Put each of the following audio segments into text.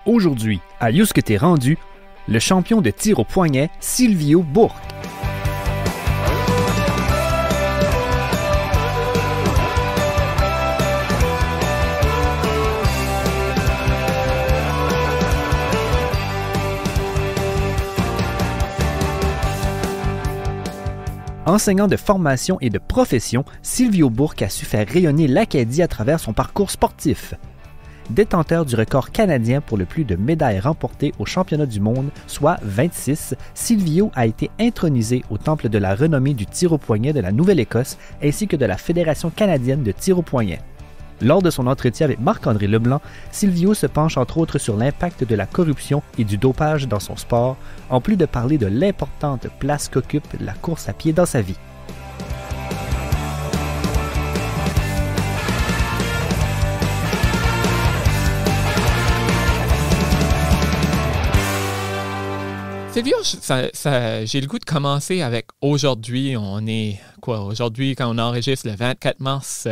Aujourd'hui, à Où ce que t'es rendu, le champion de tir au poignet, Silvio Bourque. Enseignant de formation et de profession, Silvio Bourque a su faire rayonner l'Acadie à travers son parcours sportif. Détenteur du record canadien pour le plus de médailles remportées au championnat du monde, soit 26, Silvio a été intronisé au temple de la renommée du tir au poignet de la Nouvelle-Écosse ainsi que de la Fédération canadienne de tir au poignet. Lors de son entretien avec Marc-André Leblanc, Silvio se penche entre autres sur l'impact de la corruption et du dopage dans son sport, en plus de parler de l'importante place qu'occupe la course à pied dans sa vie. Silvio, j'ai le goût de commencer avec aujourd'hui. On est quoi aujourd'hui quand on enregistre le 24 mars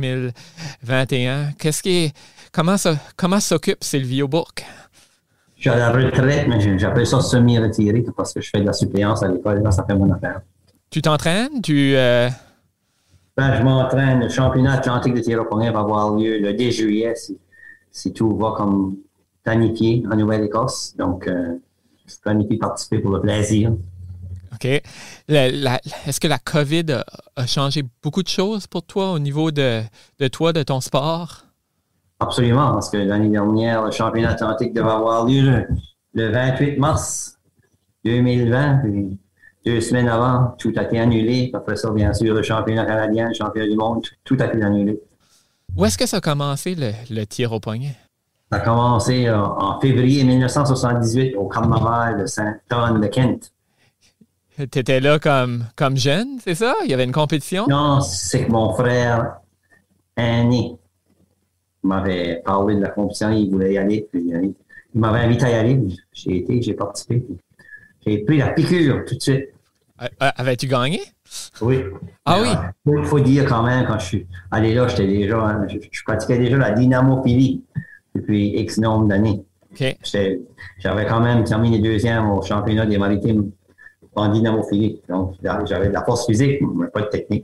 2021. Comment s'occupe Silvio Bourque? Je suis à la retraite, mais j'appelle ça semi-retiré parce que je fais de la suppléance à l'école. Là, ça fait mon affaire. Tu t'entraînes? Je m'entraîne. Le championnat atlantique de tir au poignet va avoir lieu le 10 juillet si tout va comme planifié en Nouvelle-Écosse. Donc, je planifie participer pour le plaisir. OK. Est-ce que la COVID a changé beaucoup de choses pour toi au niveau de toi, de ton sport? Absolument, parce que l'année dernière, le championnat atlantique devait avoir lieu le 28 mars 2020. Puis 2 semaines avant, tout a été annulé. Après ça, bien sûr, le championnat canadien, le championnat du monde, tout a été annulé. Où est-ce que ça a commencé, le tir au poignet? Ça a commencé en février 1978 au carnaval de Saint-Anne de Kent. Tu étais là comme jeune, c'est ça? Il y avait une compétition? Non, c'est que mon frère aîné m'avait parlé de la compétition, il voulait y aller. Puis, il m'avait invité à y aller. J'ai été, j'ai participé. J'ai pris la piqûre tout de suite. Avais-tu gagné? Oui. Ah oui? Il faut dire quand même, quand je suis allé là, je pratiquais déjà la dynamophilie depuis X nombre d'années. Okay. J'avais quand même terminé 2e au championnat des maritimes en dynamophilie. Donc, j'avais de la force physique, mais pas de technique.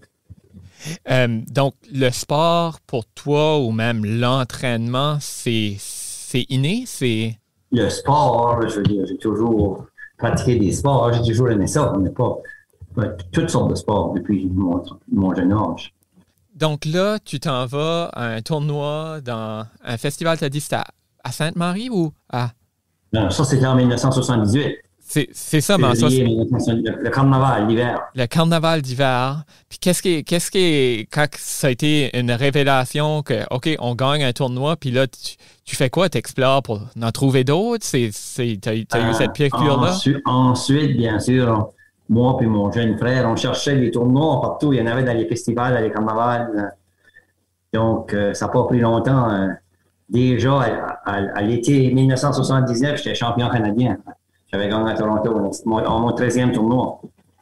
Donc, le sport pour toi ou même l'entraînement, c'est inné? Le sport, je veux dire, j'ai toujours pratiqué des sports. J'ai toujours aimé ça, mais pas toutes sortes de sports depuis mon jeune âge. Donc là, tu t'en vas à un tournoi dans un festival, tu as dit c'était à Sainte-Marie ou à... Non, ça c'était en 1978. C'est ça, mais le carnaval d'hiver. Le carnaval d'hiver. Puis qu'est-ce qui quand ça a été une révélation que, OK, on gagne un tournoi, puis là, tu fais quoi? Tu explores pour en trouver d'autres? T'as eu cette piqûre-là? Ensuite, bien sûr, moi et mon jeune frère, on cherchait des tournois partout. Il y en avait dans les festivals, dans les carnavals. Donc, ça n'a pas pris longtemps. Déjà, à l'été 1979, j'étais champion canadien. J'avais gagné à Toronto, mon 13e tournoi.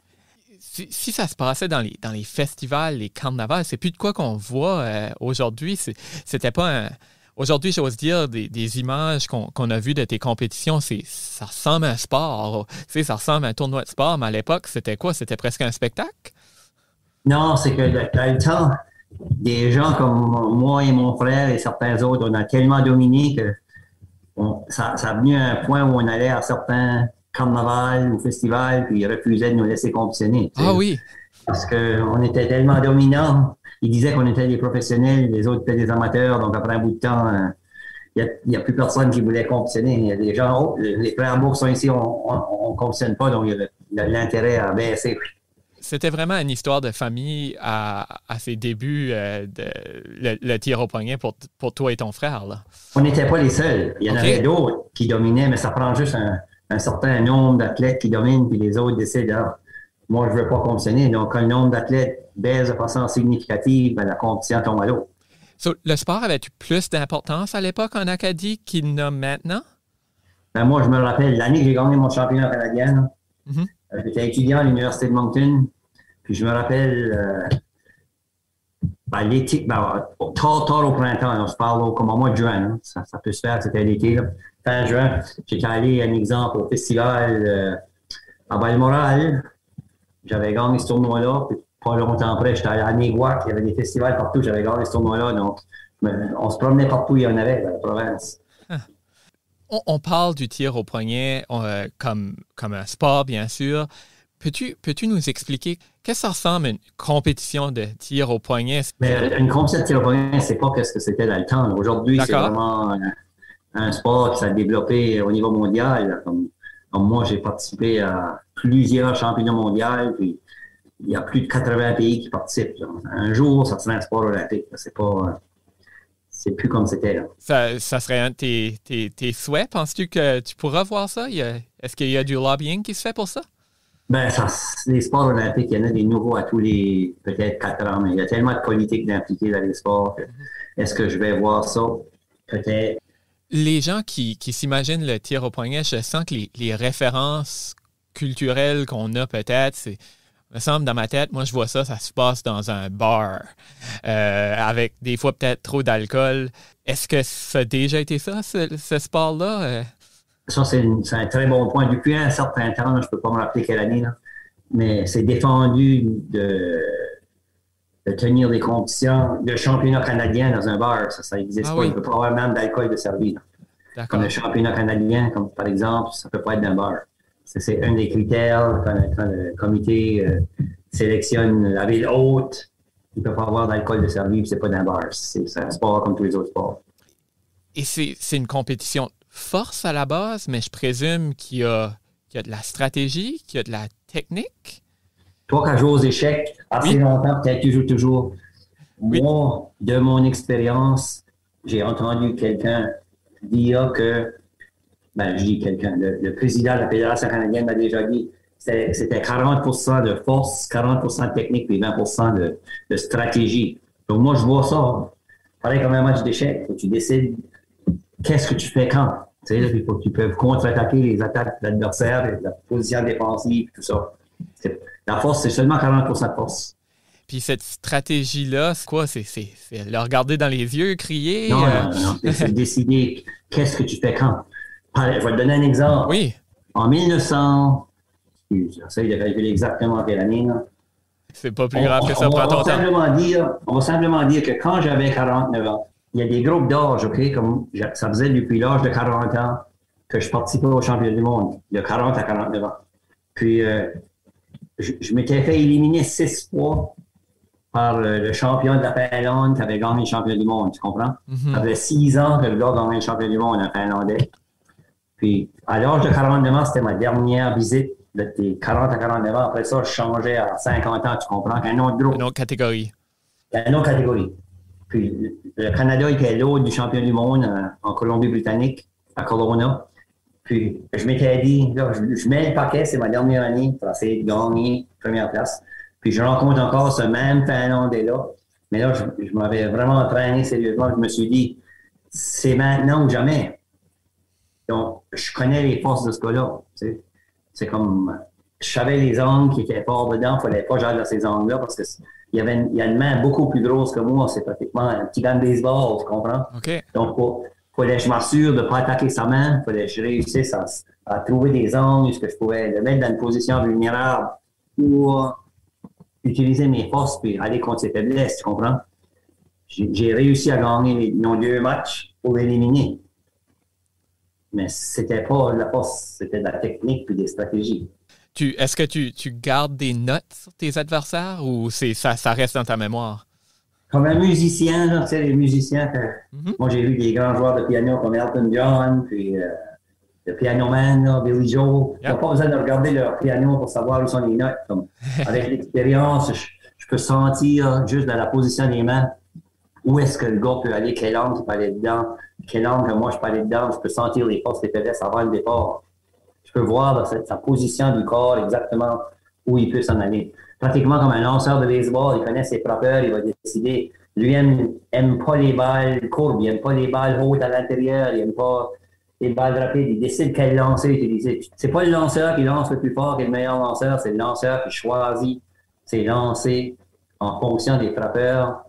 Si ça se passait dans les festivals, les carnavals, c'est plus de quoi qu'on voit aujourd'hui. C'était pas Aujourd'hui, j'ose dire, des images qu'on a vues de tes compétitions, ça ressemble à un sport. Tu sais, ça ressemble à un tournoi de sport, mais à l'époque, c'était quoi? C'était presque un spectacle? Non, c'est que dans le temps, des gens comme moi et mon frère et certains autres, on a tellement dominé que ça a venu à un point où on allait à certains carnavals ou festivals, puis ils refusaient de nous laisser compétitionner. Ah oui? Parce qu'on était tellement dominants. Ils disaient qu'on était des professionnels, les autres étaient des amateurs. Donc, après un bout de temps, il n'y a plus personne qui voulait compétitionner. Il y a des gens, les frères Bourque sont ici, on ne compétitionne pas, donc l'intérêt a baissé. C'était vraiment une histoire de famille à ses débuts, le tir au poignet pour toi et ton frère, là. On n'était pas les seuls. Il y en avait d'autres qui dominaient, mais ça prend juste un certain nombre d'athlètes qui dominent, puis les autres décident, moi, je ne veux pas compétitionner. Donc, quand le nombre d'athlètes baisse de façon significative, la compétition tombe à l'eau. Le sport avait-tu plus d'importance à l'époque en Acadie qu'il n'a maintenant? Moi, je me rappelle l'année que j'ai gagné mon championnat canadien. J'étais étudiant à l'Université de Moncton. Puis je me rappelle, l'été, tard au printemps, on se parle comme au mois de juin. Hein. Ça peut se faire, c'était l'été. Là. Fin juin, j'étais allé, un exemple, au festival à Balmoral. J'avais gagné ce tournoi-là. Puis pas longtemps après, j'étais allé à Néguac. Il y avait des festivals partout. J'avais gagné ce tournoi-là. Donc, on se promenait partout. Il y en avait dans la province. On parle du tir au poignet comme un sport, bien sûr. Peux-tu nous expliquer qu'est-ce que ça ressemble à une compétition de tir au poignet? Mais une compétition de tir au poignet, c'est pas ce que c'était dans le temps. Aujourd'hui, c'est vraiment un sport qui s'est développé au niveau mondial. Comme moi, j'ai participé à plusieurs championnats mondiaux, puis il y a plus de 80 pays qui participent. Là. Un jour, ça serait un sport olympique. C'est plus comme c'était. Là. Ça serait un de tes souhaits? Penses-tu que tu pourras voir ça? Est-ce qu'il y a du lobbying qui se fait pour ça? Ben, les sports olympiques, il y en a des nouveaux à tous les, peut-être 4 ans, mais il y a tellement de politique d'impliquer dans les sports. Est-ce que je vais voir ça? Peut-être. Les gens qui s'imaginent le tir au poignet, je sens que les références culturelles qu'on a peut-être, me semble dans ma tête, moi je vois ça se passe dans un bar, avec des fois peut-être trop d'alcool. Est-ce que ça a déjà été ça, ce sport-là? Ça, c'est un très bon point. Depuis un certain temps, je ne peux pas me rappeler quelle année, là, mais c'est défendu de tenir des compétitions de championnat canadien dans un bar. Ça n'existe pas. Oui. Il ne peut pas avoir même d'alcool de servi. Comme le championnat canadien, comme par exemple, ça ne peut pas être dans un bar. C'est un des critères quand le comité sélectionne la ville haute. Il ne peut pas avoir d'alcool de servi, c'est pas dans un bar. C'est un sport comme tous les autres sports. Et c'est une compétition force à la base, mais je présume qu'il y a de la stratégie, qu'il y a de la technique. Toi, quand je joue aux échecs, assez longtemps, peut-être tu joues toujours. Oui. Moi, de mon expérience, j'ai entendu quelqu'un dire que, je dis quelqu'un, le président de la Fédération canadienne m'a déjà dit, c'était 40% de force, 40% de technique, puis 20% de stratégie. Donc moi, je vois ça. Pareil comme un match d'échecs, tu décides qu'est-ce que tu fais quand? Tu sais, il faut que tu peux contre-attaquer les attaques de l'adversaire, la position défensive, tout ça. La force, c'est seulement 40% de force. Puis cette stratégie-là, c'est quoi? C'est le regarder dans les yeux, crier? Non. C'est décider qu'est-ce que tu fais quand. Je vais te donner un exemple. Oui. En 1900, j'essaie de calculer exactement quelle année, là. C'est pas plus grave que ça, prend ton temps. On va simplement dire que quand j'avais 49 ans, il y a des groupes d'âge, OK? Comme ça faisait depuis l'âge de 40 ans que je participais au championnat du monde, de 40 à 49 ans. Puis, je m'étais fait éliminer 6 fois par le champion de la Finlande qui avait gagné le championnat du monde, tu comprends? Ça faisait 6 ans que le gars gagnait le championnat du monde, un Finlandais. Puis, à l'âge de 49 ans, c'était ma dernière visite de 40 à 49 ans. Après ça, je changeais à 50 ans, tu comprends? Un autre groupe. Une autre catégorie. Une autre catégorie. Puis, le Canada était l'autre du championnat du monde en Colombie-Britannique, à Kelowna. Puis, je m'étais dit, là, je mets le paquet, c'est ma dernière année pour essayer de gagner première place. Puis, je rencontre encore ce même Finlandais-là. Mais là, je m'avais vraiment entraîné sérieusement. Je me suis dit, c'est maintenant ou jamais. Donc, je connais les forces de ce gars-là. Tu sais. C'est comme, je savais les angles qui étaient forts dedans. Il ne fallait pas jouer dans ces angles-là parce que il y a une main beaucoup plus grosse que moi. C'est pratiquement un petit gant de baseball, tu comprends? OK. Donc, fallait que je m'assure de ne pas attaquer sa main. Il fallait que je réussisse à trouver des angles que je pouvais le mettre dans une position vulnérable pour utiliser mes forces et aller contre ses faiblesses, tu comprends? J'ai réussi à gagner nos 2 matchs pour l'éliminer. Mais c'était pas la force, c'était de la technique et des stratégies. Est-ce que tu gardes des notes sur tes adversaires ou ça reste dans ta mémoire? Comme un musicien, là, tu sais, les musiciens, moi j'ai vu des grands joueurs de piano comme Elton John, puis le pianoman, là, Billy Joe. Ils n'ont pas besoin de regarder leur piano pour savoir où sont les notes. Comme, avec l'expérience, je peux sentir juste dans la position des mains où est-ce que le gars peut aller, quelle langue il peut aller dedans, quelle langue que moi je peux aller dedans. Je peux sentir les forces des faiblesses avant le départ. Je peux voir dans sa position du corps exactement où il peut s'en aller. Pratiquement comme un lanceur de baseball, il connaît ses frappeurs, il va décider. Lui aime pas les balles courbes, il aime pas les balles hautes à l'intérieur, il aime pas les balles rapides, il décide quel lancer utiliser. C'est pas le lanceur qui lance le plus fort qui est le meilleur lanceur, c'est le lanceur qui choisit ses lancers en fonction des frappeurs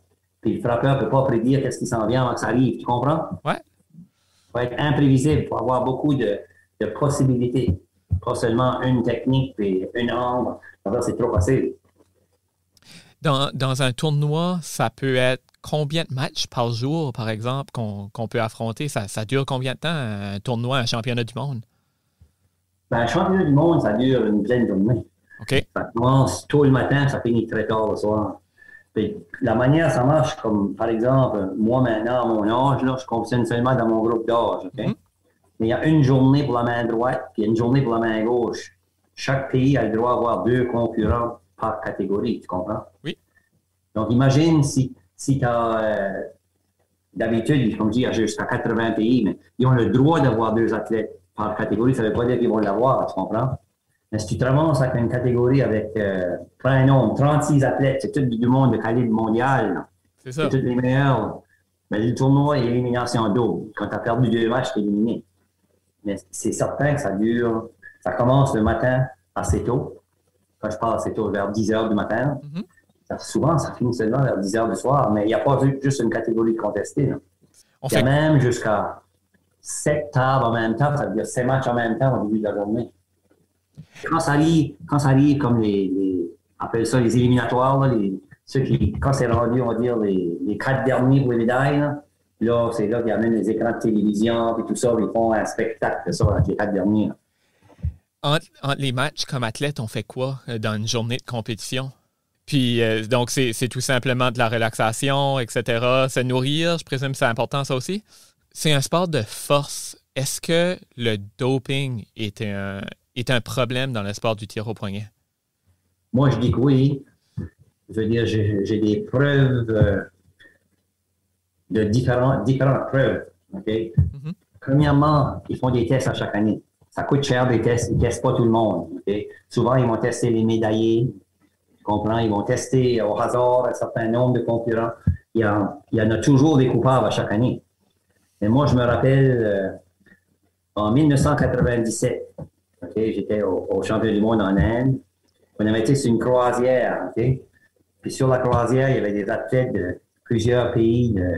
Puis le frappeur ne peut pas prédire qu'est-ce qui s'en vient avant que ça arrive. Tu comprends? Ouais. Il faut être imprévisible. Il faut avoir beaucoup de possibilités. Pas seulement une technique et une angle. C'est trop facile. Dans un tournoi, ça peut être combien de matchs par jour, par exemple, qu'on peut affronter? Ça dure combien de temps, un tournoi, un championnat du monde? Ben, un championnat du monde, ça dure une pleine journée. OK. Ça commence tôt le matin, ça finit très tard le soir. Puis, la manière ça marche, comme par exemple, moi maintenant, à mon âge, là, je fonctionne seulement dans mon groupe d'âge. Okay? Mm-hmm. Mais il y a une journée pour la main droite, puis une journée pour la main gauche. Chaque pays a le droit d'avoir 2 concurrents par catégorie, tu comprends? Oui. Donc, imagine si tu as, d'habitude, comme je dis, il y a jusqu'à 80 pays, mais ils ont le droit d'avoir 2 athlètes par catégorie, ça ne veut pas dire qu'ils vont l'avoir, tu comprends? Mais si tu te ramasses avec une catégorie avec, prends un nombre, 36 athlètes, c'est tout du monde de calibre mondial. C'est ça. C'est tous les meilleurs. Mais le tournoi est élimination double. Quand tu as perdu 2 matchs, tu es éliminé. Mais c'est certain que ça commence le matin assez tôt. Quand je parle assez tôt, vers 10 heures du matin. Mm-hmm. Souvent, ça finit seulement vers 10 heures du soir, mais il n'y a pas juste une catégorie contestée. Il y a même jusqu'à 7 tables en même temps, ça veut dire 7 matchs en même temps au début de la journée. Quand ça arrive comme appelle ça les éliminatoires, là, quand c'est rendu, on va dire, les 4 derniers pour les médailles, là, c'est là qu'il y a même les écrans de télévision et tout ça, ils font un spectacle de ça avec les 4 derniers. Entre les matchs comme athlète, on fait quoi dans une journée de compétition? Puis, donc, c'est tout simplement de la relaxation, etc. Se nourrir, je présume que c'est important, ça aussi. C'est un sport de force. Est-ce que le doping est un problème dans le sport du tir au poignet? Moi, je dis que oui. Je veux dire, j'ai des preuves de différentes preuves. Okay? Mm-hmm. Premièrement, ils font des tests à chaque année. Ça coûte cher des tests. Ils ne testent pas tout le monde. Okay? Souvent, ils vont tester les médaillés. Tu comprends? Ils vont tester au hasard un certain nombre de concurrents. Il y en a toujours des coupables à chaque année. Mais moi, je me rappelle, en 1997, okay, j'étais au championnat du monde en Inde. On avait été sur une croisière. Okay? Puis sur la croisière, il y avait des athlètes de plusieurs pays de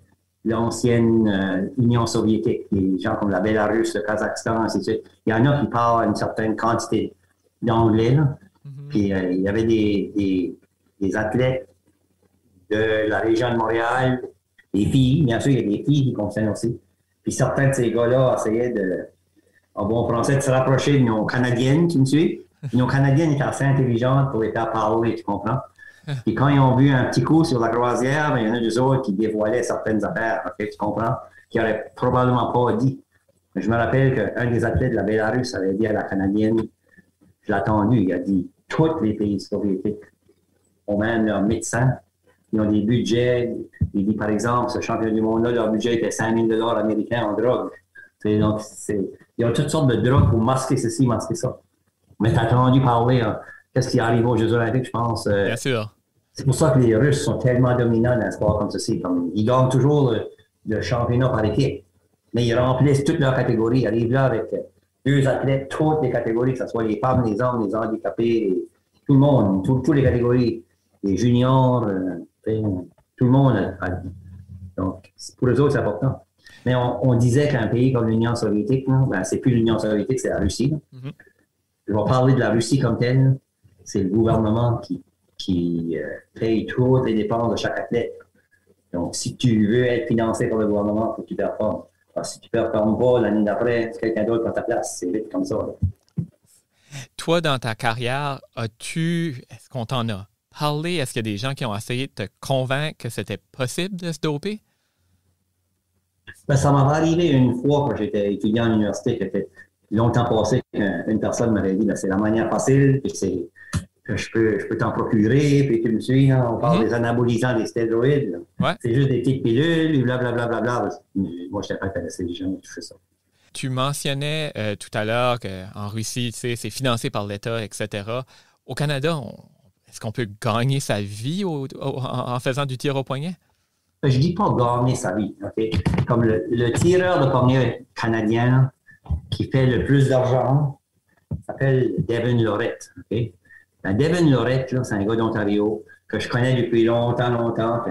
l'ancienne Union soviétique, des gens comme la Bélarus, le Kazakhstan, ainsi de suite. Il y en a qui parlent une certaine quantité d'anglais. Mm-hmm. Puis il y avait des athlètes de la région de Montréal, des filles, bien sûr, il y a des filles qui concernent aussi. Puis certains de ces gars-là essayaient en bon français, de se rapprocher de nos Canadiennes, tu me suis? Puis nos Canadiennes étaient assez intelligentes pour les faire parler, tu comprends? Puis quand ils ont vu un petit coup sur la croisière, il y en a des autres qui dévoilaient certaines affaires, okay, tu comprends? Qui n'auraient probablement pas dit. Mais je me rappelle qu'un des athlètes de la Bélarus avait dit à la Canadienne, je l'ai entendu, il a dit, tous les pays soviétiques ont même leurs médecins, ils ont des budgets. Il dit, par exemple, ce championnat du monde-là, leur budget était 5 000 $ américains en drogue. Donc, ils ont toutes sortes de drogues pour masquer ceci, masquer ça. Mais tu as entendu parler, qu'est-ce qui arrive aux Jeux Olympiques, je pense. Bien sûr. C'est pour ça que les Russes sont tellement dominants dans un sport comme ceci. Ils gagnent toujours le championnat par équipe. Mais ils remplissent toutes leurs catégories. Ils arrivent là avec 2 athlètes, toutes les catégories, que ce soit les femmes, les hommes, les handicapés, tout le monde, toutes les catégories. Les juniors, tout le monde. Donc, pour eux autres, c'est important. Mais on disait qu'un pays comme l'Union soviétique, c'est plus l'Union soviétique, c'est la Russie. Mm-hmm. Je vais parler de la Russie comme telle. C'est le gouvernement qui paye toutes les dépenses de chaque athlète. Donc, si tu veux être financé par le gouvernement, il faut que tu performes. Alors, si tu ne performes pas l'année d'après, c'est quelqu'un d'autre qui prend ta place. C'est vite comme ça. Là. Toi, dans ta carrière, est-ce qu'on t'en a parlé? Est-ce qu'il y a des gens qui ont essayé de te convaincre que c'était possible de se doper? Ben, ça m'avait arrivé une fois quand j'étais étudiant à l'université, que c'était longtemps passé, qu'une personne m'avait dit, c'est la manière facile, puis c'est que je peux t'en procurer, puis tu me suis, on parle des anabolisants, des stéroïdes. Ouais. C'est juste des petites pilules, blablabla. Moi, je n'étais pas intéressé, j'ai jamais touché ça. Tu mentionnais tout à l'heure qu'en Russie, tu sais, c'est financé par l'État, etc. Au Canada, est-ce qu'on peut gagner sa vie en faisant du tir au poignet? Je ne dis pas gagner sa vie. Okay? Comme le tireur de poignet canadien qui fait le plus d'argent s'appelle Devin Lorette. Okay? Devin Lorette, c'est un gars d'Ontario que je connais depuis longtemps.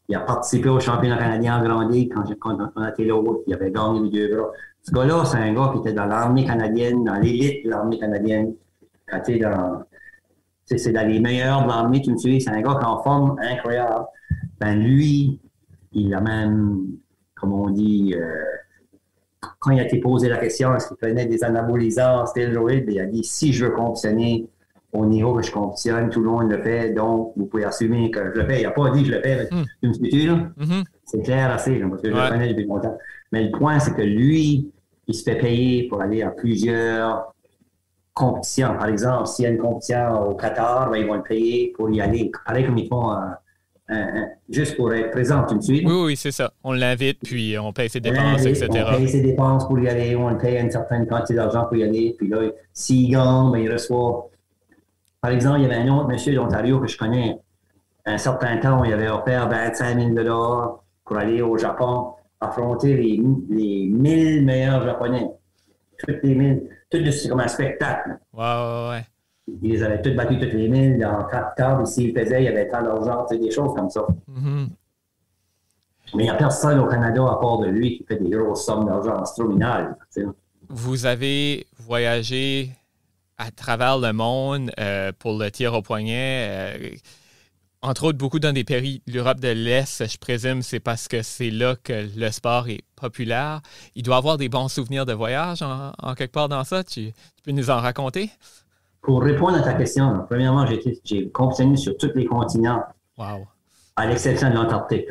Il a participé au championnat canadien en Grande Ligue quand on a été là, il avait gagné les 2 bras. Ce gars-là, c'est un gars qui était dans l'armée canadienne, dans l'élite de l'armée canadienne. Quand tu es dans... C'est dans les meilleurs de l'armée, tu me suis, c'est un gars qui est en forme incroyable. Ben lui, il a même, comme on dit, quand il a été posé la question, est-ce qu'il prenait des anabolisants, stéroïdes, il a dit, si je veux compétitionner au niveau que je compétitionne, tout le monde le fait, donc vous pouvez assumer que je le fais. Il n'a pas dit que je le fais, mais tu me suis là? C'est clair assez, là, parce que je le connais depuis longtemps. Mais le point, c'est que lui, il se fait payer pour aller à plusieurs compétition. Par exemple, s'il y a une compétition au Qatar, ben, ils vont le payer pour y aller. Pareil comme ils font juste pour être présent, tu me suis? Oui, c'est ça. On l'invite, puis on paye ses dépenses, etc. On paye ses dépenses pour y aller, on le paye une certaine quantité d'argent pour y aller. Puis là, s'il gagne, ben, il reçoit... Par exemple, il y avait un autre monsieur d'Ontario que je connais. Un certain temps, il avait offert 25 000 $ pour aller au Japon, affronter les 1000 meilleurs Japonais. Toutes les 1000... Tout c'est comme un spectacle. Ouais. Ils les avaient tous battus toutes les 1000 dans 4 tables. S'ils faisaient, il y avait tant d'argent, des choses comme ça. Mm-hmm. Mais il n'y a personne au Canada à part de lui qui fait des grosses sommes d'argent astronomiques. Vous avez voyagé à travers le monde pour le tir au poignet. Entre autres, beaucoup dans des pays de l'Europe de l'Est, je présume, c'est parce que c'est là que le sport est populaire. Il doit avoir des bons souvenirs de voyage en quelque part dans ça. Tu peux nous en raconter? Pour répondre à ta question, premièrement, j'ai compétitionné sur tous les continents. Wow. À l'exception de l'Antarctique.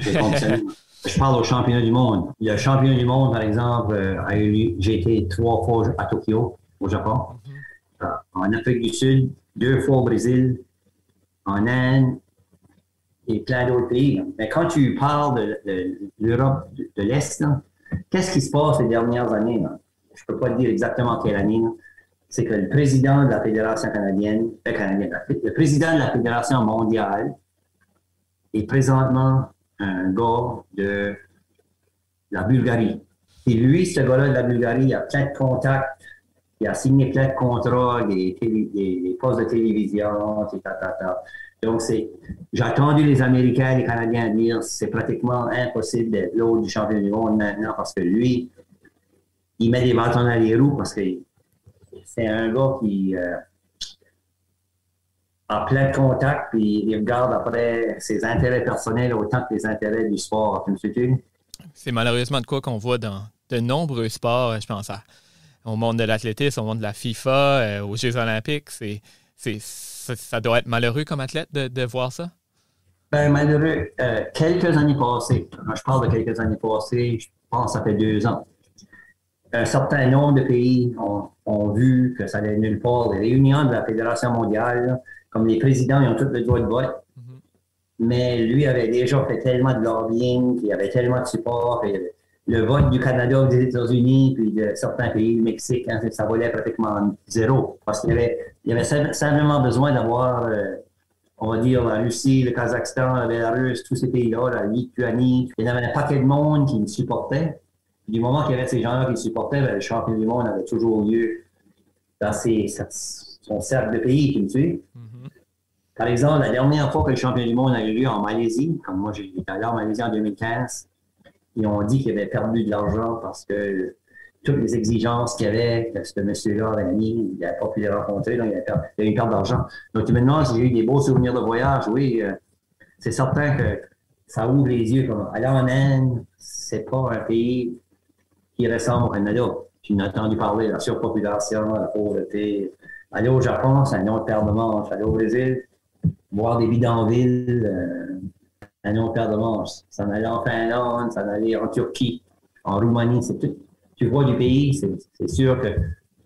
Je parle au championnat du monde. Le championnat du monde, par exemple, j'ai été 3 fois à Tokyo, au Japon. En Afrique du Sud, 2 fois au Brésil, en Inde et plein d'autres pays. Mais quand tu parles de l'Europe de l'Est, qu'est-ce qui se passe les dernières années? Je ne peux pas te dire exactement quelle année. C'est que le président de la Fédération canadienne, le président de la Fédération mondiale est présentement un gars de la Bulgarie. Et lui, ce gars-là de la Bulgarie, il a plein de contacts. Il a signé plein de contrats, des postes de télévision, Donc, j'ai entendu les Américains et les Canadiens dire que c'est pratiquement impossible d'être l'autre du champion du monde maintenant parce que lui, il met des bâtons dans les roues parce que c'est un gars qui a plein de contacts puis il regarde après ses intérêts personnels autant que les intérêts du sport. Tu me suis-tu? C'est malheureusement de quoi qu'on voit dans de nombreux sports, je pense au monde de l'athlétisme, au monde de la FIFA, aux Jeux olympiques. Ça doit être malheureux comme athlète de voir ça? Ben, malheureux. Quelques années passées, quand je parle de quelques années passées, je pense que ça fait 2 ans, un certain nombre de pays ont vu que ça allait nulle part. Les réunions de la Fédération mondiale, comme les présidents, ils ont tous le droit de vote. Mais lui avait déjà fait tellement de lobbying, il avait tellement de support. Le vote du Canada, des États-Unis, puis de certains pays, le Mexique, ça valait pratiquement 0. Parce qu'il y avait simplement besoin d'avoir, on va dire, la Russie, le Kazakhstan, la Bélarus, tous ces pays-là, la Lituanie. Il y avait un paquet de monde qui le supportait. Puis, du moment qu'il y avait ces gens-là qui le supportaient, le championnat du monde avait toujours lieu dans son cercle de pays, tu me suis. Par exemple, la dernière fois que le championnat du monde a eu lieu en Malaisie, comme moi j'étais allé en Malaisie en 2015, ils ont dit qu'il avait perdu de l'argent parce que toutes les exigences qu'il y avait, que ce monsieur-là avait mis, il n'avait pas pu les rencontrer, donc il a eu une perte d'argent. Donc, tu me demandes si j'ai eu des beaux souvenirs de voyage. Oui, c'est certain que ça ouvre les yeux. Comme, aller en Inde, c'est pas un pays qui ressemble au Canada. Tu n'as entendu parler de la surpopulation, la pauvreté. Aller au Japon, c'est un autre paire de manches. Aller au Brésil, voir des bidonvilles, un autre paire de manches. S'en aller en Finlande, s'en aller en Turquie, en Roumanie, c'est tout. Tu vois du pays, c'est sûr que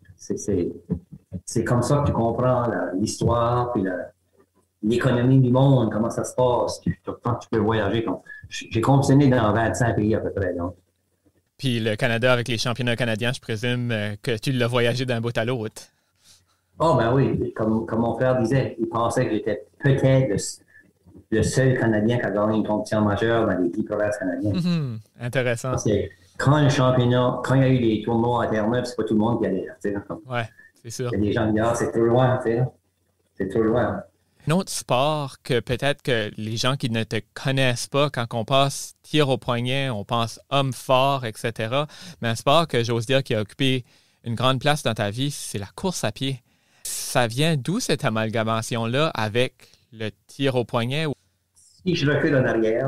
c'est comme ça que tu comprends l'histoire puis l'économie du monde, comment ça se passe. Tu peux voyager. J'ai compétitionné dans 25 pays à peu près. Donc. Puis le Canada, avec les championnats canadiens, je présume que tu l'as voyagé d'un bout à l'autre. Oh, ben oui. Comme mon frère disait, il pensait que j'étais peut-être le seul Canadien qui a gagné une compétition majeure dans les 10 provinces canadiennes. Intéressant. Parce que quand il y a eu des tournois à Terre-Neuve, c'est pas tout le monde qui allait là. Oui, c'est sûr. Il y a des gens qui disent, c'est trop loin, c'est trop loin. Un autre sport que peut-être que les gens qui ne te connaissent pas, quand on passe tir au poignet, on pense homme fort, etc. Mais un sport que j'ose dire qui a occupé une grande place dans ta vie, c'est la course à pied. Ça vient d'où cette amalgamation-là avec le tir au poignet? Si je recule en arrière,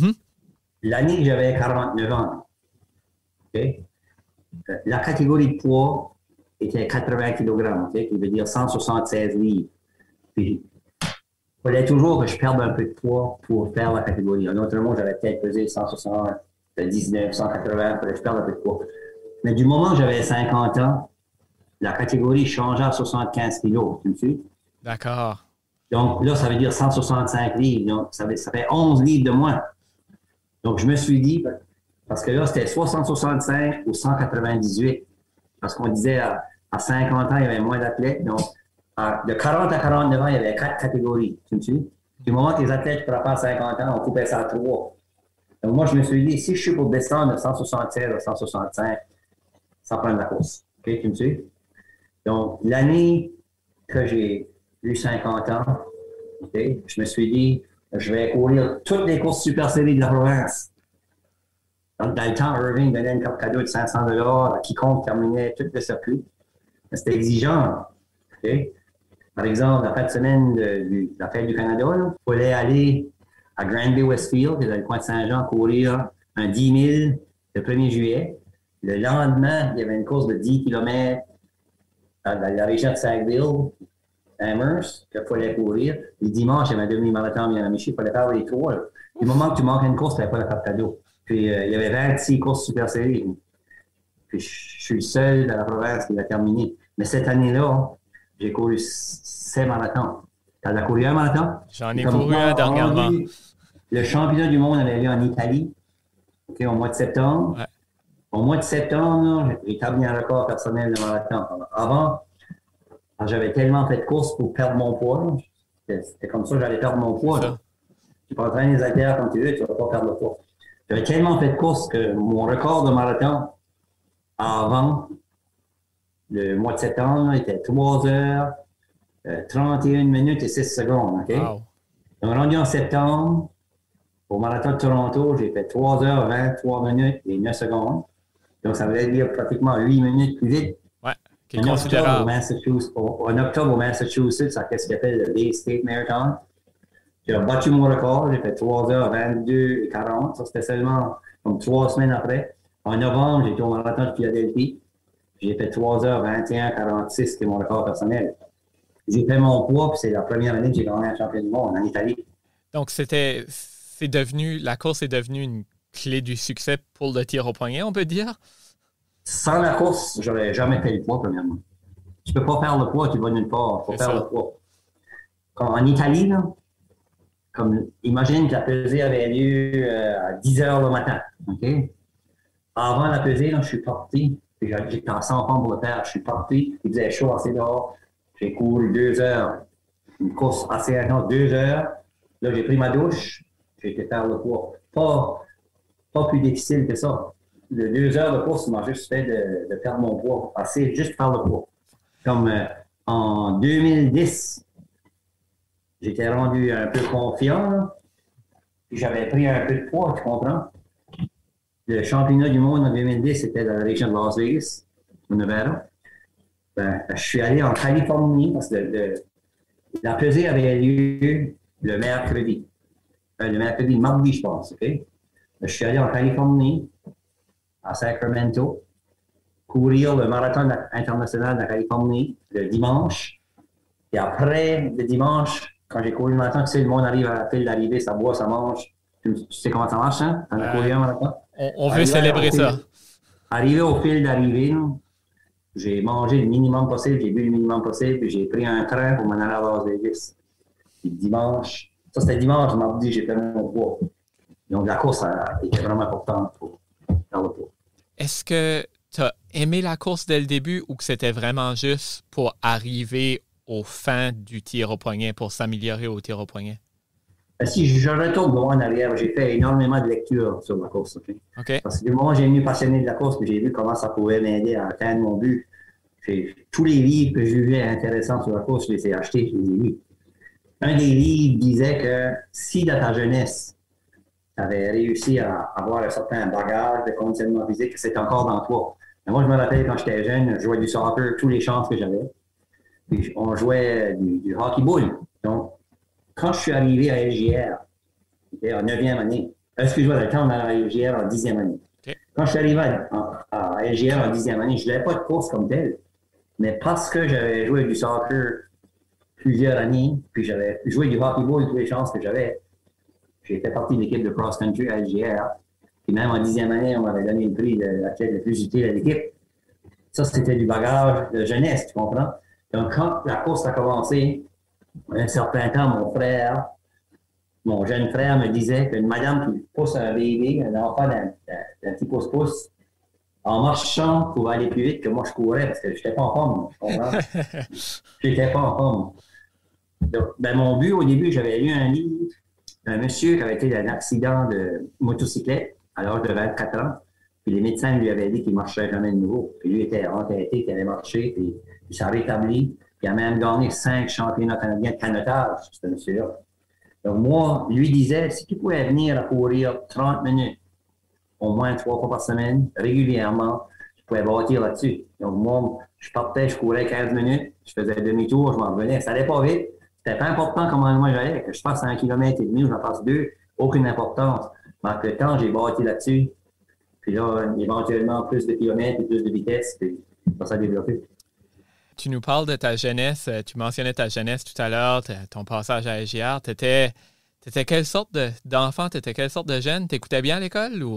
l'année que j'avais 49 ans, okay, la catégorie de poids était 80 kg, okay, qui veut dire 176 livres. Puis, il fallait toujours que je perde un peu de poids pour faire la catégorie. En autre mot, j'avais peut-être pesé 179, 180, il fallait que je perde un peu de poids. Mais du moment que j'avais 50 ans, la catégorie changeait à 75 kilos, tu me suis? D'accord. Donc là, ça veut dire 165 livres. Donc, ça fait 11 livres de moins. Donc, je me suis dit, parce que là, c'était soit 165 ou 198. Parce qu'on disait à 50 ans, il y avait moins d'athlètes. Donc, de 40 à 49 ans, il y avait 4 catégories. Tu me suis? Du moment que les athlètes ne pas à 50 ans, on coupait ça à 3. Donc, moi, je me suis dit, si je suis pour descendre de 176 à 165, ça prend de la course. OK, tu me suis? Donc, l'année que j'ai eu 50 ans, okay, je me suis dit, je vais courir toutes les courses super séries de la province. Donc, dans le temps, Irving donnait une carte cadeau de 500 $ à quiconque terminait tout le circuit. C'était exigeant. Okay? Par exemple, la fin de semaine de la Fête du Canada, il fallait aller à Granby Westfield, qui est dans le coin de Saint-Jean, courir un 10 000 le 1er juillet. Le lendemain, il y avait une course de 10 km dans la région de Sackville, Amherst, qu'il fallait courir. Le dimanche, il y avait un demi-marathon bien amiché, il fallait faire les 3. Du moment que tu manquais une course, tu n'avais pas la carte cadeau. Puis, il y avait 26 courses super séries. Puis, je suis le seul dans la province qui l'a terminé. Mais cette année-là, j'ai couru 7 marathons. Tu as couru un marathon? J'en ai couru un dernièrement. Le championnat du monde avait lieu en Italie, okay, au mois de septembre. Ouais. Au mois de septembre, j'ai établi un record personnel de marathon. Avant, j'avais tellement fait de courses pour perdre mon poids. C'était comme ça que j'allais perdre mon poids. Tu peux entraîner les haltères comme tu veux, tu ne vas pas perdre le poids. J'avais tellement fait de courses que mon record de marathon avant le mois de septembre était 3 heures, 31 minutes et 6 secondes. Okay? Wow. Donc, rendu en septembre, au marathon de Toronto, j'ai fait 3 heures, 23 minutes et 9 secondes. Donc, ça veut dire pratiquement 8 minutes plus vite. Ouais, qui est considérable. En octobre, au Massachusetts, à ce qu'on appelle le Bay State Marathon, j'ai battu mon record. J'ai fait 3 heures, 22 et 40. Ça, c'était seulement comme 3 semaines après. En novembre, j'ai été au marathon de Philadelphie. J'ai fait 3 heures, 21, 46, qui est mon record personnel. J'ai fait mon poids, puis c'est la première année que j'ai gagné un championnat du monde en Italie. Donc, la course est devenue une clé du succès pour le tir au poignet, on peut dire? Sans la course, j'aurais jamais fait le poids, premièrement. Tu peux pas faire le poids, tu vas nulle part. Il faut faire le poids. Comme en Italie, là, imagine que la pesée avait lieu à 10 heures le matin. Okay? Avant la pesée, là, je suis parti. J'étais en 100 pompes pour le faire. Je suis parti. Il faisait chaud assez dehors. J'ai couru 2 heures. Une course assez intense, 2 heures. Là, j'ai pris ma douche. J'ai été faire le poids. Pas plus difficile que ça. De 2 heures de course m'a juste fait de perdre mon poids. Assez juste faire le poids. Comme en 2010, j'étais rendu un peu confiant. Là. J'avais pris un peu de poids, tu comprends? Le championnat du monde en 2010, c'était dans la région de Las Vegas, au Nevada. Je suis allé en Californie parce que la pesée avait lieu le mercredi. Mardi, je pense. Okay? Je suis allé en Californie, à Sacramento, courir le marathon international de la Californie le dimanche. Et après le dimanche, quand j'ai couru le marathon, tu sais, le monde arrive à la file d'arrivée, ça boit, ça mange. Tu sais comment ça marche, hein? On a couru un marathon. On veut célébrer ça. Arrivé au fil d'arrivée, j'ai mangé le minimum possible, j'ai bu le minimum possible, puis j'ai pris un train pour m'en aller à Las Vegas. Puis dimanche, ça c'était dimanche, mardi, j'ai fait mon poids. Donc la course était vraiment importante pour faire le poids. Est-ce que tu as aimé la course dès le début ou que c'était vraiment juste pour arriver aux fins du tir au poignet, pour s'améliorer au tir au poignet? Si je retourne en arrière, j'ai fait énormément de lectures sur la course. Okay? Parce que du moment où j'ai venu passionné de la course, puis j'ai vu comment ça pouvait m'aider à atteindre mon but. Tous les livres que j'ai vus intéressants sur la course, je les ai achetés, je les ai lus. un des livres disait que si dans ta jeunesse, tu avais réussi à avoir un certain bagage de conditionnement physique, c'est encore dans toi. Mais moi, je me rappelle quand j'étais jeune, je jouais du soccer tous les chances que j'avais. Puis on jouait du hockey-ball. Donc, quand je suis arrivé à LGR, j'étais en 9e année. Excuse-moi, le temps à LGR en 10e année. Okay. Quand je suis arrivé à LGR en 10e année, je n'avais pas de course comme telle. Mais parce que j'avais joué du soccer plusieurs années, puis j'avais joué du hockey-ball tous les chances que j'avais, j'ai fait partie de l'équipe de cross-country à LGR. Puis même en 10e année, on m'avait donné le prix de l'athlète le plus utile à l'équipe. Ça, c'était du bagage de jeunesse, tu comprends? Donc, quand la course a commencé, un certain temps, mon jeune frère me disait qu'une madame qui pousse un bébé, un enfant d'un petit pouce-pouce, en marchant pour aller plus vite que moi je courais parce que je n'étais pas en forme, tu comprends? Je n'étais pas en forme. Donc, ben, mon but, au début, j'avais lu un livre d'un monsieur qui avait été dans un accident de motocyclette à l'âge de 24 ans. Puis les médecins lui avaient dit qu'il ne marcherait jamais de nouveau. Puis lui était entêté, qu'il allait marcher, puis il s'est rétabli. Puis il a même gagné 5 championnats canadiens de canotage, ce monsieur-là. Donc moi, lui disait, si tu pouvais venir à courir 30 minutes, au moins 3 fois par semaine, régulièrement, je pouvais bâtir là-dessus. Donc moi, je partais, je courais 15 minutes, je faisais demi-tour, je m'en revenais. Ça n'allait pas vite. C'était pas important comment moi j'allais. Que je passe 1,5 km ou je passe 2, aucune importance. Mais avec le temps, j'ai bâti là-dessus. Puis là, éventuellement, plus de kilomètres et plus de vitesse, puis ça s'est développé. Tu nous parles de ta jeunesse. Tu mentionnais ta jeunesse tout à l'heure, ton passage à LGR. T'étais quelle sorte d'enfant? T'étais quelle sorte de jeune? T'écoutais bien à l'école ou?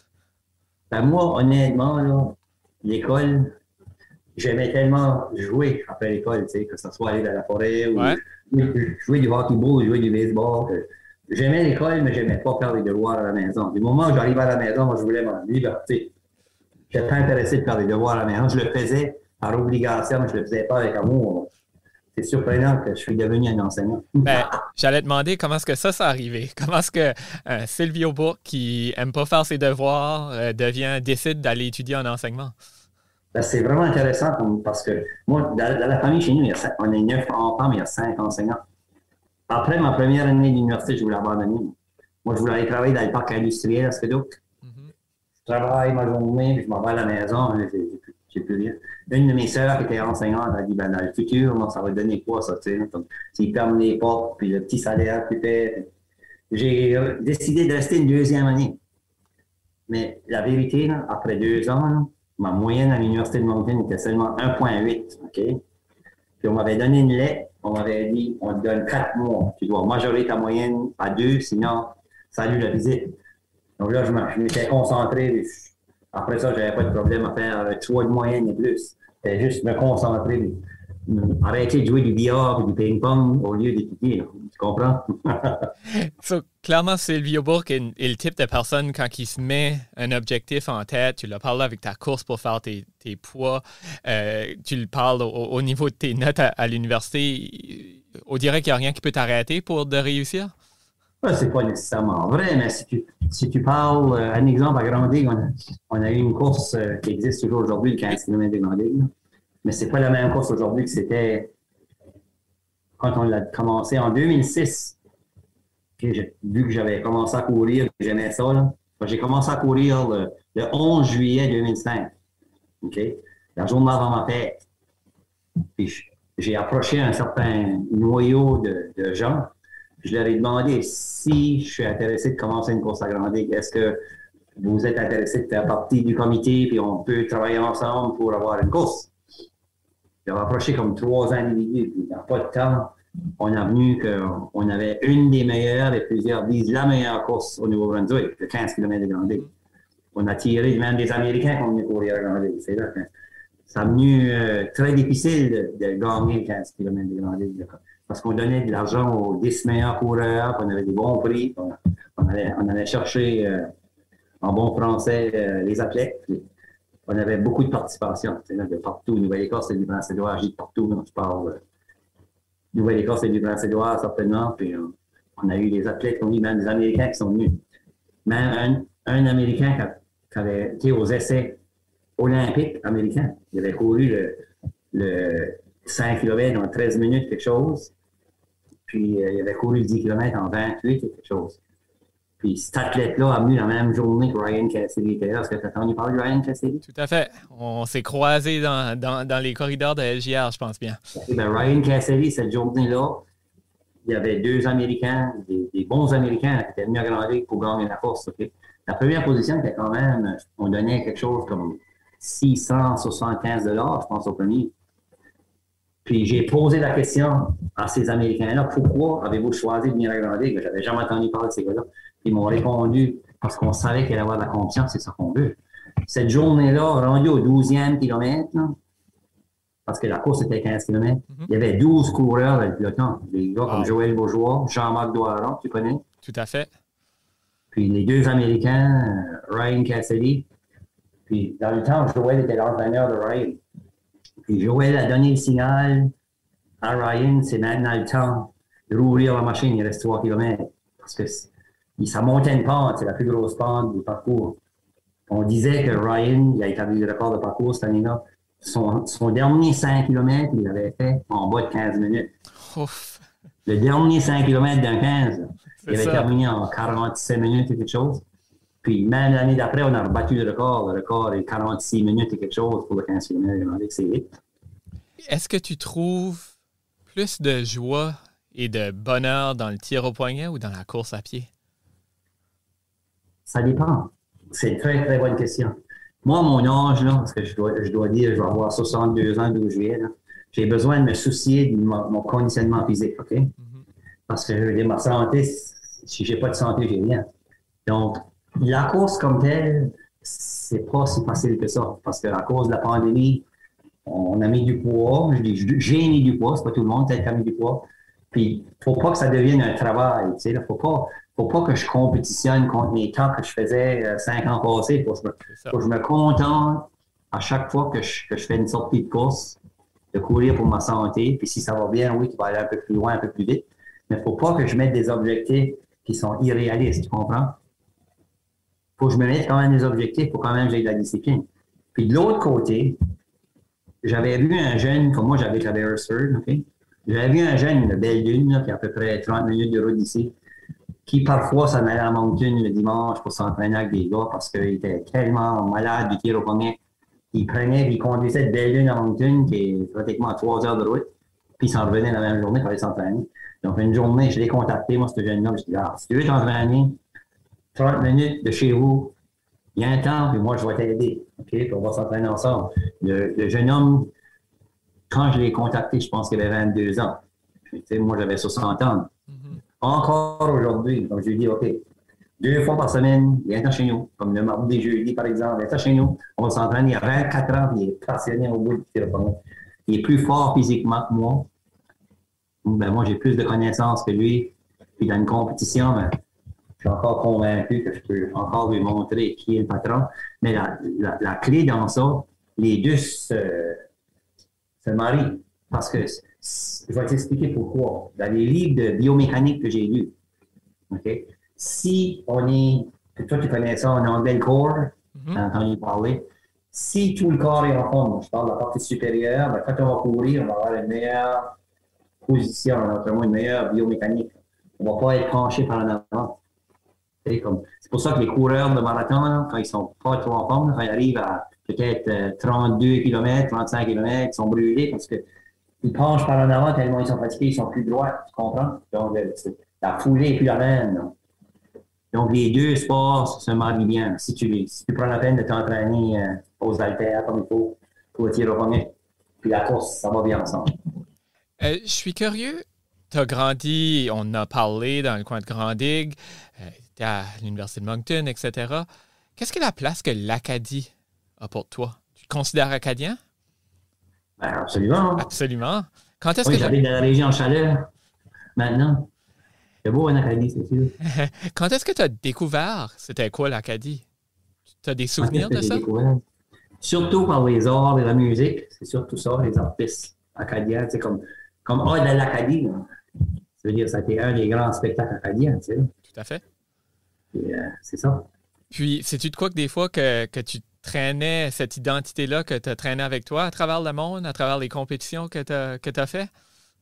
Ben moi, honnêtement, là, l'école, j'aimais tellement jouer après l'école, tu sais, que ce soit aller dans la forêt ou jouer du hockey-ball, jouer du baseball. J'aimais l'école, mais j'aimais pas faire les devoirs à la maison. Du moment où j'arrivais à la maison, moi, je voulais m'en liberté. Je n'étais pas intéressé de faire des devoirs à la maison. Je le faisais par obligation, mais je le faisais pas avec amour. C'est surprenant que je suis devenu un enseignant. Ben, j'allais te demander comment est-ce que ça s'est arrivé. Comment est-ce que Silvio Bourque, qui aime pas faire ses devoirs, décide d'aller étudier en enseignement? Ben, c'est vraiment intéressant parce que moi, dans la famille chez nous, on est 9 enfants, mais il y a 5 enseignants. Après ma première année d'université, je voulais abandonner. Moi, je voulais aller travailler dans le parc industriel à Squedouc. Je travaille ma journée, puis je m'en vais à la maison, j'ai plus rien. Une de mes sœurs qui était enseignante a dit, ben, dans le futur, moi, ça va donner quoi, ça, tu sais? S'ils ferment les portes, puis le petit salaire que tu fais. J'ai décidé de rester une 2e année. Mais la vérité, là, après 2 ans, là, ma moyenne à l'Université de Moncton était seulement 1,8, OK? Puis on m'avait donné une lettre, on m'avait dit, on te donne 4 mois. Tu dois majorer ta moyenne à 2, sinon, salut la visite. Donc là, je m'étais concentré. Après ça, je n'avais pas de problème à faire 3 de moyenne et plus. C'était juste me concentrer, arrêter de jouer du billard et du ping-pong au lieu d'étudier. Tu comprends? Clairement, Silvio Bourque est le type de personne, quand il se met un objectif en tête, tu l'as parlé avec ta course pour faire tes poids, tu le parles au niveau de tes notes à l'université, on dirait qu'il n'y a rien qui peut t'arrêter de réussir? Ouais, c'est pas nécessairement vrai, mais si tu parles, un exemple à Grande Ligue, on a eu une course qui existe toujours aujourd'hui, le 15 km de Grande Ligue. Mais c'est pas la même course aujourd'hui que c'était quand on l'a commencé en 2006. Vu que j'avais commencé à courir, j'aimais ça, là. J'ai commencé à courir le 11 juillet 2005. OK? La journée avant ma fête. Puis j'ai approché un certain noyau de gens. Je leur ai demandé si je suis intéressé de commencer une course à Grande Ligue. Est-ce que vous êtes intéressé de faire partie du comité puis on peut travailler ensemble pour avoir une course? J'ai approché comme 3 individus. Puis dans pas de temps, on a venu qu'on avait une des meilleures et plusieurs disent la meilleure course au Nouveau-Brunswick, de 15 km de Grande Ligue. On a tiré même des Américains qui ont venu courir à Grande Ligue. C'est là que ça a venu très difficile de gagner 15 km de Grande Ligue. Parce qu'on donnait de l'argent aux 10 meilleurs coureurs, on avait des bons prix, on allait chercher, en bon français, les athlètes. On avait beaucoup de participation, de partout. Nouvelle-Écosse et du Prince-Édouard, je dis partout, je parle. Nouvelle-Écosse et du Prince-Édouard, certainement, puis on a eu des athlètes, on a eu même des Américains qui sont venus. Même un Américain qui avait été aux essais olympiques américains, il avait couru le 5 km en 13 minutes, quelque chose. Puis il avait couru 10 km en 28 ou quelque chose. Puis cet athlète-là a venu la même journée que Ryan Cassidy était là. Est-ce que tu as entendu parler de Ryan Cassidy? Tout à fait. On s'est croisés dans les corridors de LJR, je pense bien. Okay, ben Ryan Cassidy, cette journée-là, il y avait 2 Américains, des bons Américains qui étaient venus à Grand Lake pour gagner la course. Okay? La première position était quand même, on donnait quelque chose comme $675, je pense, au premier. Puis j'ai posé la question à ces Américains-là, pourquoi avez-vous choisi de venir à Grand Lake? Je n'avais jamais entendu parler de ces gars-là. Ils m'ont répondu, parce qu'on savait qu'il allait avoir de la confiance, c'est ça qu'on veut. Cette journée-là, rendu au 12e kilomètre, là, parce que la course était 15 km, il y avait 12 coureurs dans le peloton. Des gars comme Joël Bourgeois, Jean-Marc Doiron, tu connais? Tout à fait. Puis les 2 Américains, Ryan Cassidy. Puis dans le temps, Joël était l'entraîneur de Ryan. Puis Joël a donné le signal à Ryan, c'est maintenant le temps de rouvrir la machine, il reste 3 km. Parce que ça montait une pente, c'est la plus grosse pente du parcours. On disait que Ryan, il a établi le record de parcours cette année-là. Son dernier 5 km, il l'avait fait en bas de 15 minutes. Ouf. Le dernier 5 km d'un 15, il avait terminé en 47 minutes et quelque chose. Puis même l'année d'après, on a rebattu le record. Le record est 46 minutes et quelque chose pour le 15 km. C'est vite. Est-ce que tu trouves plus de joie et de bonheur dans le tir au poignet ou dans la course à pied? Ça dépend. C'est une très, très bonne question. Moi, mon âge, là, parce que je dois dire, je vais avoir 62 ans d'où je viens, là, j'ai besoin de me soucier de mon conditionnement physique, OK? Parce que je veux dire, ma santé, si j'ai pas de santé, j'ai rien. Donc, la course comme telle, c'est pas si facile que ça. Parce que à cause de la pandémie, on a mis du poids. J'ai mis du poids, c'est pas tout le monde qui a mis du poids. Puis, faut pas que ça devienne un travail, tu sais, là, faut pas que je compétitionne contre mes temps que je faisais 5 ans passés. Faut que je me contente à chaque fois que je fais une sortie de course, de courir pour ma santé. Puis si ça va bien, oui, tu vas aller un peu plus loin, un peu plus vite. Mais faut pas que je mette des objectifs qui sont irréalistes, tu comprends? Faut que je me mette quand même des objectifs pour quand même que j'ai de la discipline. Puis de l'autre côté, j'avais vu un jeune, comme moi j'habite à Beresford, OK? J'avais vu un jeune, une belle dune, là, qui est à peu près 30 minutes de route d'ici, qui parfois s'en allait à Moncton le dimanche pour s'entraîner avec des gars parce qu'il était tellement malade du tir au poignet. Il conduisait de belle dune à Moncton, qui est pratiquement à 3 heures de route, puis il s'en revenait la même journée pour aller s'entraîner. Donc une journée, je l'ai contacté, moi, ce jeune-là, je lui ai dit, si tu veux t'entraîner, 30 minutes de chez vous, il y a un temps, puis moi, je vais t'aider. OK? Puis on va s'entraîner ensemble. Le jeune homme, quand je l'ai contacté, je pense qu'il avait 22 ans. Puis, moi, j'avais 60 ans. Encore aujourd'hui, donc je lui ai dit, OK, 2 fois par semaine, viens chez nous. Comme le mardi et jeudi, par exemple, viens chez nous. On va s'entraîner. Il a 24 ans, il est passionné au bout du tir au poignet. Il est plus fort physiquement que moi. Ben, moi, j'ai plus de connaissances que lui. Puis dans une compétition, ben, je suis encore convaincu que je peux encore lui montrer qui est le patron. Mais la clé dans ça, les deux se marient. Parce que, je vais t'expliquer pourquoi. Dans les livres de biomécanique que j'ai lus, OK? Si on est, toi tu connais ça en anglais, le corps, tu as entendu parler. Si tout le corps est en forme, je parle de la partie supérieure, ben, quand on va courir, on va avoir une meilleure position, notamment une meilleure biomécanique. On ne va pas être penché par en avant. C'est pour ça que les coureurs de marathon, là, quand ils ne sont pas trop en forme, quand ils arrivent à peut-être 32 km, 35 km, ils sont brûlés parce qu'ils penchent par en avant tellement ils sont fatigués, ils sont plus droits, tu comprends? Donc, la foulée n'est plus la même. Non? Donc, les deux sports se marient bien. Si tu prends la peine de t'entraîner aux haltères comme il faut pour le tir au poignet, puis la course, ça va bien ensemble. Je suis curieux. Tu as grandi, on a parlé dans le coin de Grand-Digue, tu es à l'Université de Moncton, etc. Qu'est-ce que la place que l'Acadie a pour toi? Tu te considères acadien? Ben, absolument. Absolument. Quand est-ce oui, que j'habite dans la région Chaleur, maintenant. C'est beau, en Acadie, c'est sûr. Quand est-ce que tu as découvert c'était quoi l'Acadie? Tu as des souvenirs de ça? Découvert? Surtout par les arts et la musique. C'est surtout ça, les artistes acadiens. C'est comme de l'Acadie. Ça veut dire que ça a été un des grands spectacles acadiens. Tu sais. Tout à fait. Et, c'est ça. Puis, sais-tu de quoi que des fois que tu traînais cette identité-là, que tu as traîné avec toi à travers le monde, à travers les compétitions que tu as fait?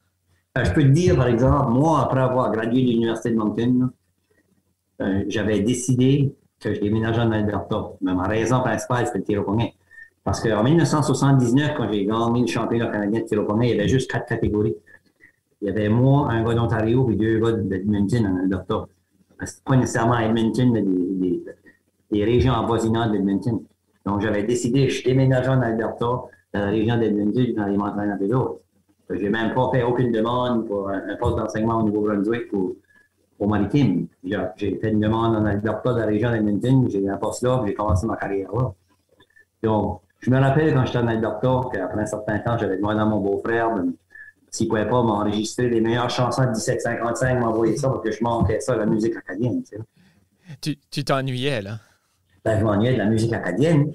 Je peux te dire, par exemple, moi, après avoir gradué de l'Université de Moncton, j'avais décidé que je déménageais en Alberta. Mais ma raison principale, c'était le tir au poignet. Parce qu'en 1979, quand j'ai gagné le championnat canadien de tir au poignet, il y avait juste 4 catégories. Il y avait moi, un gars d'Ontario et 2 gars d'Edmonton en Alberta. C'était pas nécessairement Edmonton, mais des régions avoisinantes d'Edmonton. Donc, j'avais décidé, je déménageais en Alberta, dans la région d'Edmonton, dans les montagnes des autres. J'ai même pas fait aucune demande pour un poste d'enseignement au Nouveau-Brunswick ou au Maritime. J'ai fait une demande en Alberta, dans la région d'Edmonton, j'ai eu un poste là, puis j'ai commencé ma carrière là. Donc, je me rappelle quand j'étais en Alberta, qu'après un certain temps, j'avais demandé à mon beau-frère s'il ne pouvait pas m'enregistrer les meilleures chansons de 1755, m'envoyer ça, parce que je manquais ça, la musique acadienne. Tu sais. Tu t'ennuyais, là? Ben, je m'ennuyais de la musique acadienne.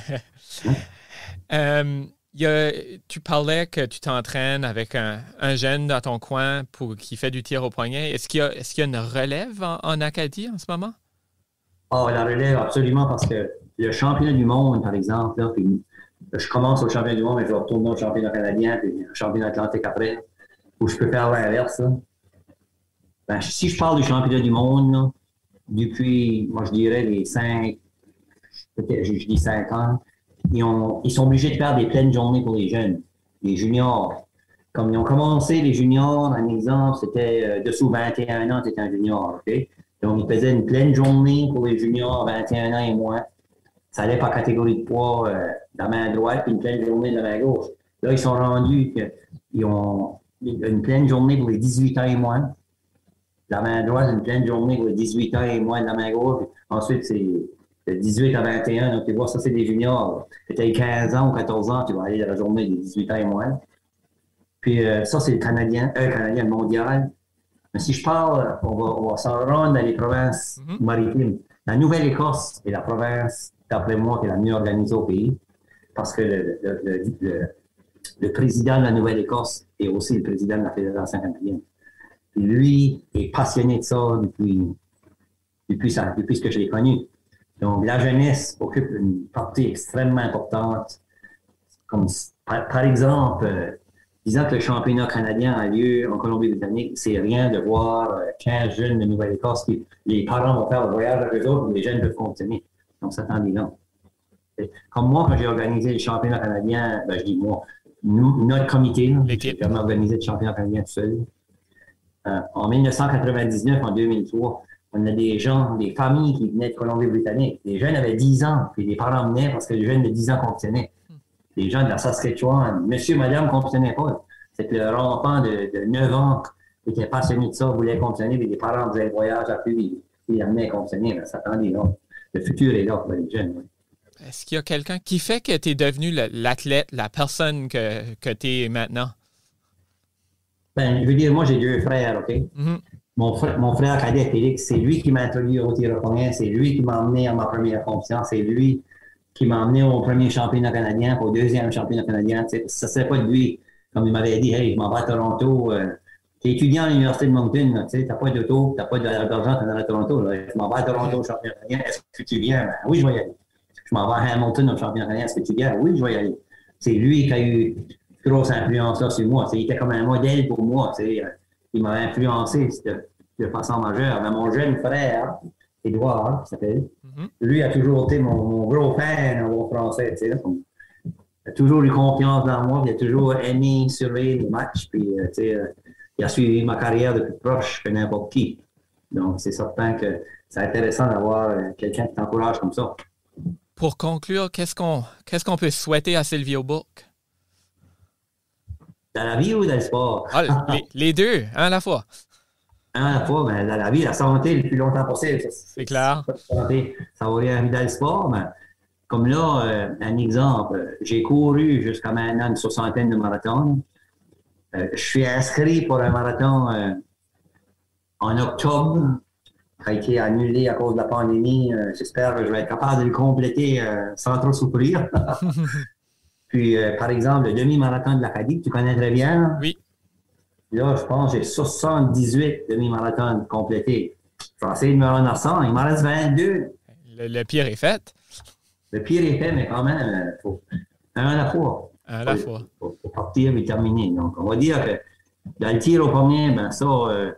Tu parlais que tu t'entraînes avec un jeune dans ton coin qui fait du tir au poignet. Est-ce qu'il y a une relève en Acadie en ce moment? Ah, la relève, absolument, parce que le championnat du monde, par exemple, là, puis je commence au championnat du monde, mais je vais retourner au championnat canadien, puis au championnat atlantique après, où je peux faire l'inverse. Ben, si je parle du championnat du monde, là, depuis, moi, je dirais les 5, peut-être, je dis 5 ans, ils sont obligés de faire des pleines journées pour les jeunes, les juniors. Comme ils ont commencé, les juniors, un exemple, c'était dessous 21 ans, c'était un junior, OK? Donc, ils faisaient une pleine journée pour les juniors, 21 ans et moins. Ça allait par catégorie de poids de la main droite, puis une pleine journée de la main gauche. Là, ils sont rendus qu'ils ont une pleine journée pour les 18 ans et moins. La main droite, une pleine journée pour les 18 ans et moins de la main gauche. Ensuite, c'est de 18 à 21. Donc, tu vois, ça, c'est des juniors. Tu as 15 ans ou 14 ans, tu vas aller à la journée des 18 ans et moins. Puis, ça, c'est le Canadien mondial. Mais si je parle, on va s'en rendre dans les provinces maritimes. La Nouvelle-Écosse est la province, d'après moi, qui est la mieux organisée au pays. Parce que le président de la Nouvelle-Écosse est aussi le président de la Fédération canadienne. Et lui est passionné de ça depuis ce que je l'ai connu. Donc, la jeunesse occupe une partie extrêmement importante. Comme, par exemple, disant que le championnat canadien a lieu en Colombie-Britannique, c'est rien de voir 15 jeunes de Nouvelle-Écosse qui, les parents vont faire le voyage avec eux autres, mais les jeunes peuvent continuer. Donc, ça t'en dit non. Comme moi, quand j'ai organisé le championnat canadien, ben, je dis moi, notre comité, j'ai jamais organisé le championnat canadien tout seul. En 1999, en 2003, on a des gens, des familles qui venaient de Colombie-Britannique. Les jeunes avaient 10 ans, puis les parents venaient parce que les jeunes de 10 ans compétitionnaient. Les gens de la Saskatchewan, monsieur, madame, ne compétitionnaient pas. C'est que leur enfant de 9 ans était passionné de ça, voulait compétitionner, mais les parents faisaient le voyage à plus, ils amenaient à compétitionner. Ça t'en dit, non. Le futur est là pour les jeunes. Oui. Est-ce qu'il y a quelqu'un qui fait que tu es devenu l'athlète, la personne que tu es maintenant? Ben, je veux dire, moi, j'ai 2 frères, OK? Mm-hmm. Mon frère cadet, Félix, c'est lui qui m'a introduit au tir au poignet, c'est lui qui m'a emmené à ma première compétition, c'est lui qui m'a emmené au premier championnat canadien, au deuxième championnat canadien. Ça ne serait pas de lui. Comme il m'avait dit, hey, je m'en vais à Toronto. Tu es étudiant à l'Université de Moncton, tu n'as pas d'auto, tu n'as pas d'argent, tu es à Toronto. Là. Je m'en vais à Toronto au championnat canadien. Est-ce que tu viens? Ben, oui, je vais y aller. Je m'en vais à Hamilton au championnat canadien. Est-ce que tu viens? Oui, je vais y aller. C'est lui qui a eu une grosse influence là, sur moi. Il était comme un modèle pour moi. Il m'a influencé de façon majeure. Mais mon jeune frère, Édouard, qui s'appelle, lui a toujours été mon gros fan en bon français. Il a toujours eu confiance dans moi, il a toujours aimé surveiller les matchs, puis il a suivi ma carrière de plus proche que n'importe qui. Donc, c'est certain que c'est intéressant d'avoir quelqu'un qui t'encourage comme ça. Pour conclure, qu'est-ce qu'on peut souhaiter à Silvio Bourque? Dans la vie ou dans le sport? Les deux, un à la fois. Un à la fois, ben, dans la vie, la santé le plus longtemps possible. C'est clair. Ça va rien dans le sport, mais comme là, un exemple, j'ai couru jusqu'à maintenant une 60aine de marathons. Je suis inscrit pour un marathon en octobre, qui a été annulé à cause de la pandémie. J'espère que je vais être capable de le compléter sans trop souffrir. Puis, par exemple, le demi-marathon de l'Acadie, tu connais très bien. Oui. Là, je pense que j'ai 78 demi-marathons complétés. Je vais essayer de me rendre à 100. Il m'en reste 22. Le pire est fait. Le pire est fait, mais quand même, faut un à la fois. Un à la fois. Faut partir et terminer. Donc, on va dire que Dans le tir au premier, ben ça,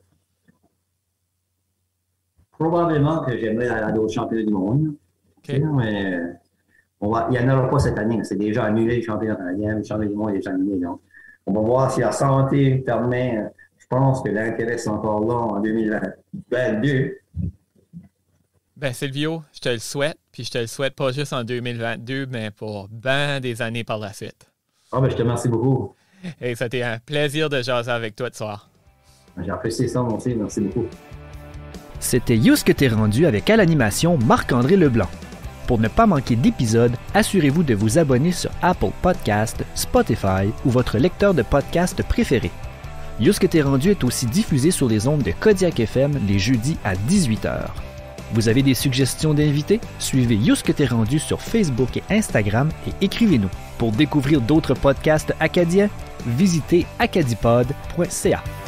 probablement que j'aimerais aller à d'autres championnats du monde. OK. Mais il n'y en aura pas cette année. C'est déjà annulé les championnats canadiens, les championnats du monde sont déjà annulés. Donc, on va voir si la santé permet. Je pense que l'intérêt est encore là en 2022. Ben Silvio, je te le souhaite, puis je te le souhaite pas juste en 2022, mais pour bien des années par la suite. Ah, ben, je te remercie beaucoup. Et c'était un plaisir de jaser avec toi ce soir. J'ai apprécié ça, mon aussi. Merci beaucoup. C'était You ce que t'es rendu avec à l'animation Marc-André Leblanc. Pour ne pas manquer d'épisodes, assurez-vous de vous abonner sur Apple Podcasts, Spotify ou votre lecteur de podcast préféré. You ce que t'es rendu est aussi diffusé sur les ondes de Kodiak FM les jeudis à 18h. Vous avez des suggestions d'invités? Suivez You ce que t'es rendu sur Facebook et Instagram et écrivez-nous. Pour découvrir d'autres podcasts acadiens, visitez acadipod.ca.